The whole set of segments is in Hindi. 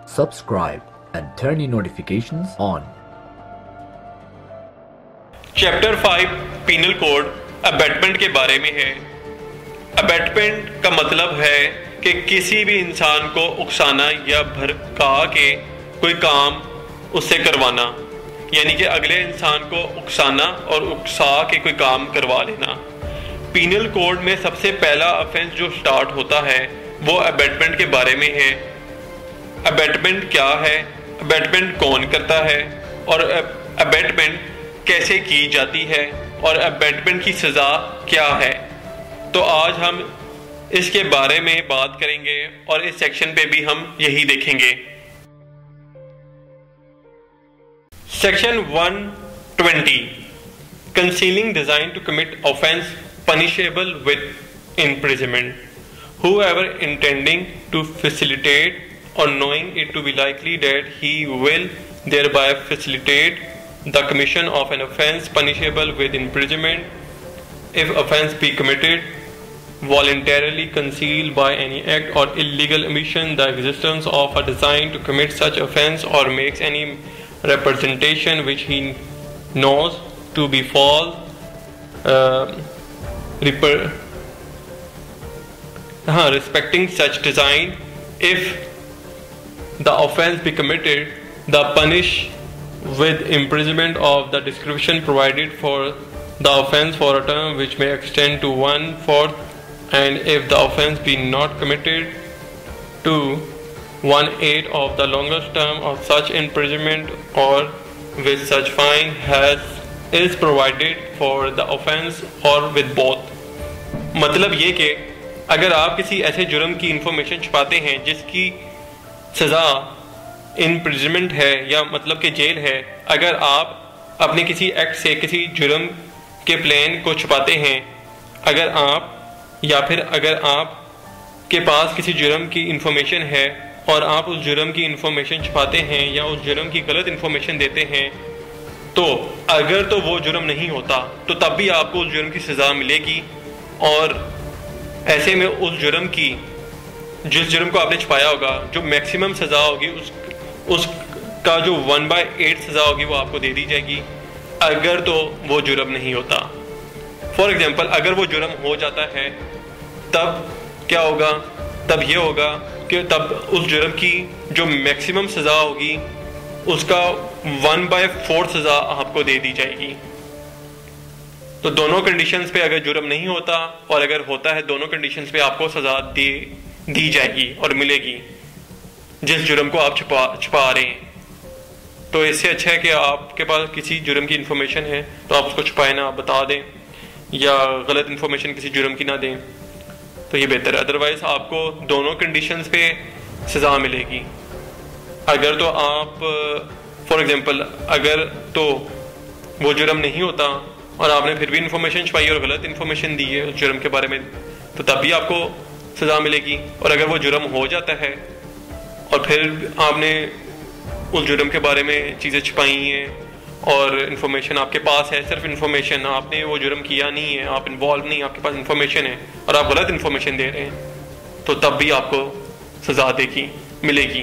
subscribe and turn your notifications on. Chapter 5 penal code abetment के बारे में है। अबेटमेंट का मतलब है कि किसी भी इंसान को उकसाना या भड़का के कोई काम उससे करवाना, यानी कि अगले इंसान को उकसाना और उकसा के कोई काम करवा लेना। पीनल कोड में सबसे पहला ऑफेंस जो स्टार्ट होता है वो अबेटमेंट के बारे में है। अबेटमेंट क्या है, अबेटमेंट कौन करता है और अबेटमेंट कैसे की जाती है और अबेटमेंट की सज़ा क्या है। तो आज हम इसके बारे में बात करेंगे और इस सेक्शन पे भी हम यही देखेंगे। Section 120 concealing design to commit offence punishable with imprisonment. Whoever intending to facilitate or knowing it to be likely that he will thereby facilitate the commission of an offence punishable with imprisonment, if offence be committed, voluntarily conceal by any act or illegal omission the existence of a design to commit such offence, or makes any representation which he knows to be false, respecting such design, if the offence be committed, the punish with imprisonment of the description provided for the offence for a term which may extend to 1/4, and if the offence be not committed, to 1/8 of the longest term of such imprisonment, or with such fine is provided for the offence, or with both. मतलब ये कि अगर आप किसी ऐसे जुर्म की इंफॉर्मेशन छुपाते हैं जिसकी सज़ा इम्प्रिजनमेंट है या मतलब कि जेल है, अगर आप अपने किसी एक्ट से किसी जुर्म के प्लान को छुपाते हैं, अगर आप या फिर अगर आप के पास किसी जुर्म की इंफॉर्मेशन है और आप उस जुर्म की इंफॉर्मेशन छुपाते हैं या उस जुर्म की गलत इंफॉर्मेशन देते हैं, तो अगर तो वो जुर्म नहीं होता तो तब भी आपको उस जुर्म की सज़ा मिलेगी। और ऐसे में उस जुर्म की, जिस जुर्म को आपने छुपाया होगा, जो मैक्सिमम सज़ा होगी उसका जो 1/8 सज़ा होगी वो आपको दे दी जाएगी, अगर तो वो जुर्म नहीं होता। फॉर एग्जांपल, अगर वो जुर्म हो जाता है तब क्या होगा, तब ये होगा कि तब उस जुर्म की जो मैक्सिमम सज़ा होगी उसका 1/4 सज़ा आपको दे दी जाएगी। तो दोनों कंडीशंस पे अगर जुर्म नहीं होता और अगर होता है, दोनों कंडीशंस पे आपको सज़ा दी जाएगी और मिलेगी जिस जुर्म को आप छुपा रहे हैं। तो इससे अच्छा है कि आपके पास किसी जुर्म की इंफॉर्मेशन है तो आप उसको छुपाए ना, आप बता दें या गलत इंफॉर्मेशन किसी जुर्म की ना दें, तो ये बेहतर है। अदरवाइज आपको दोनों कंडीशंस पे सज़ा मिलेगी। अगर तो आप फॉर एग्जांपल अगर तो वो जुर्म नहीं होता और आपने फिर भी इंफॉर्मेशन छुपाई और गलत इंफॉर्मेशन दी है उस जुर्म के बारे में, तो तब भी आपको सज़ा मिलेगी। और अगर वो जुर्म हो जाता है और फिर आपने उस जुर्म के बारे में चीज़ें छुपाई हैं और इंफॉर्मेशन आपके पास है, सिर्फ इंफॉर्मेशन, आपने वो जुर्म किया नहीं है, आप इन्वॉल्व नहीं, आपके पास इंफॉर्मेशन है और आप गलत इंफॉर्मेशन दे रहे हैं, तो तब भी आपको सज़ा मिलेगी।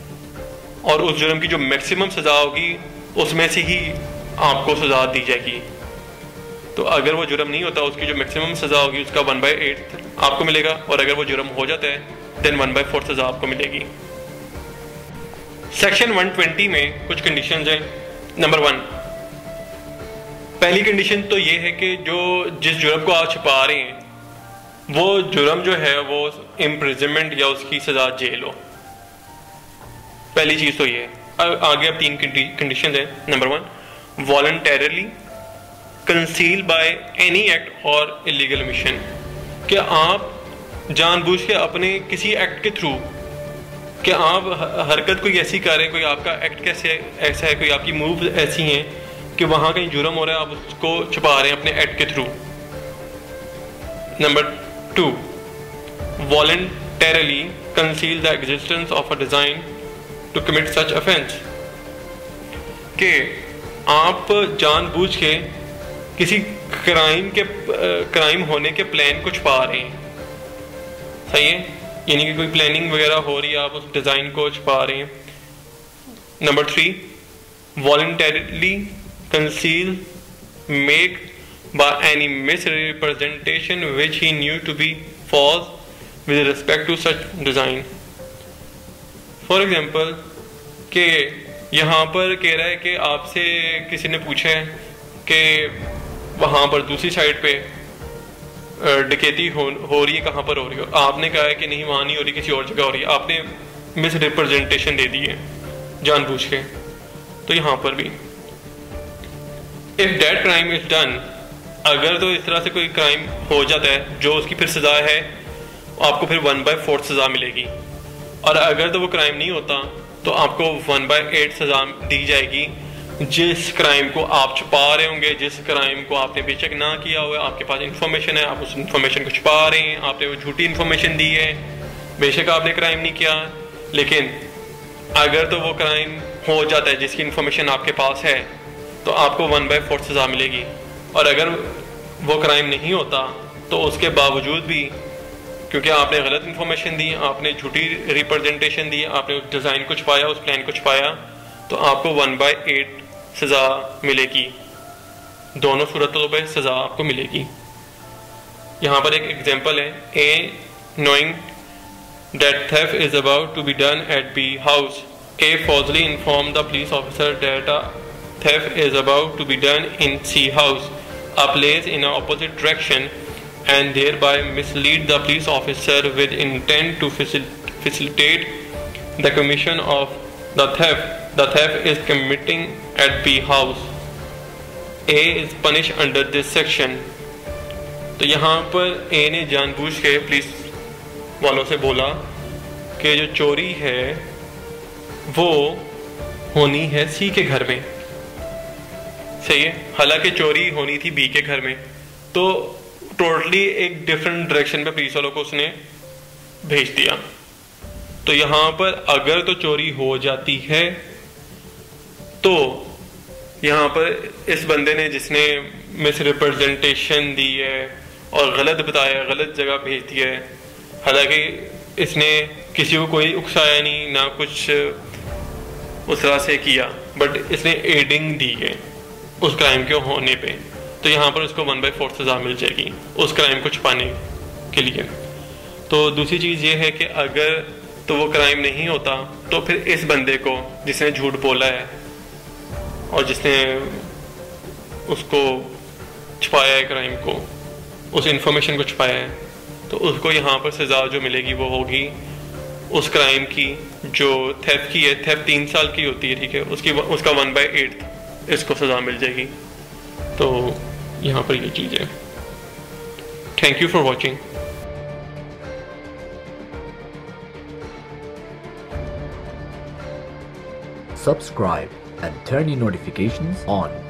और उस जुर्म की जो मैक्सिमम सज़ा होगी उसमें से ही आपको सज़ा दी जाएगी। तो अगर वो जुर्म नहीं होता, उसकी जो मैक्सिमम सज़ा होगी उसका 1/8 आपको मिलेगा, और अगर वो जुर्म हो जाता है देन 1/4 सज़ा आपको मिलेगी। सेक्शन 120 में कुछ कंडीशंस हैं। नंबर 1, पहली कंडीशन तो ये है कि जिस जुर्म को आप छुपा रहे हैं वो जुर्म जो है वो इम्प्रिजनमेंट या उसकी सज़ा जेल हो। पहली चीज़ तो ये है। आगे अब 3 कंडीशंस हैं। Number 1, voluntarily conceal by any act or illegal mission, कि आप जानबूझ के अपने किसी एक्ट के थ्रू कि आप हरकत कोई ऐसी कर रहे हैं, कोई आपका एक्ट कैसे ऐसा है, कोई आपकी मूव ऐसी हैं कि वहाँ कहीं जुर्म हो रहा है, आप उसको छुपा रहे हैं अपने एक्ट के through. Number 2, voluntarily conceal the existence of a design to commit such offence, कि आप जानबूझ के किसी क्राइम होने के प्लान को छुपा रहे हैं। सही है, यानी कि कोई प्लानिंग वगैरह हो रही है, आप उस डिज़ाइन को छुपा रहे हैं, Number 3, voluntarily conceal, make by any misrepresentation which he knew to be false with respect to such design. For example, कि यहाँ पर कह रहा है कि आपसे किसी ने पूछा है कि वहाँ पर दूसरी साइड पे डकैती हो रही है, कहाँ पर हो रही है, आपने कहा है कि नहीं वहाँ नहीं हो रही, किसी और जगह हो रही है, आपने मिस रिप्रेजेंटेशन दे दी है जानबूझ के। तो यहाँ पर भी if that crime is done, अगर तो इस तरह से कोई क्राइम हो जाता है जो उसकी फिर सजा है, आपको फिर 1/4 सजा मिलेगी। और अगर तो वो क्राइम नहीं होता तो आपको 1/8 सजा दी जाएगी। जिस क्राइम को आप छुपा रहे होंगे, जिस क्राइम को आपने बेशक ना किया हुआ है, आपके पास इंफॉर्मेशन है, आप उस इंफॉर्मेशन को छुपा रहे हैं, आपने वो झूठी इंफॉर्मेशन दी है, बेशक आपने क्राइम नहीं किया, लेकिन अगर तो वो क्राइम हो जाता है जिसकी इंफॉर्मेशन आपके पास है तो आपको 1/4 सजा मिलेगी। और अगर वो क्राइम नहीं होता तो उसके बावजूद भी, क्योंकि आपने गलत इंफॉर्मेशन दी, आपने झूठी रिप्रेजेंटेशन दी, आपने उस डिज़ाइन को छुपाया, उस प्लान को छुपाया, तो आपको 1/8 सजा मिलेगी। दोनों सूरतों पे सजा आपको मिलेगी। यहाँ पर एक एग्जांपल है, A knowing that theft is about to be done at B house, A falsely inform the police officer that a theft is about to be done in C house, a place in an opposite direction, and thereby mislead the police officer with intent to facilitate the commission of the theft. The theft is committing at B house. A is punished under this section. तो यहाँ पर A ने जानबूझ के पुलिस वालों से बोला कि जो चोरी है वो होनी है C के घर में, सही है, हालांकि चोरी होनी थी बी के घर में। तो टोटली एक डिफरेंट डायरेक्शन पे पुलिस वालों को उसने भेज दिया। तो यहाँ पर अगर तो चोरी हो जाती है तो यहाँ पर इस बंदे ने जिसने मिस रिप्रेजेंटेशन दी है और गलत बताया, गलत जगह भेज दिया है, हालांकि इसने किसी को कोई उकसाया नहीं, ना कुछ उस तरह से किया, बट इसने एडिंग दी है उस क्राइम के होने पे, तो यहाँ पर उसको 1/4 सजा मिल जाएगी उस क्राइम को छुपाने के लिए। तो दूसरी चीज़ ये है कि अगर तो वो क्राइम नहीं होता तो फिर इस बंदे को जिसने झूठ बोला है और जिसने उसको छुपाया है क्राइम को, उस इंफॉर्मेशन को छुपाया है, तो उसको यहाँ पर सजा जो मिलेगी वो होगी उस क्राइम की जो थेफ्ट की है। थेफ्ट 3 साल की होती है, ठीक है, उसका 1/8 इसको सजा मिल जाएगी। तो यहाँ पर ये चीज़ है। Thank you for watching. Subscribe and turn your notifications on.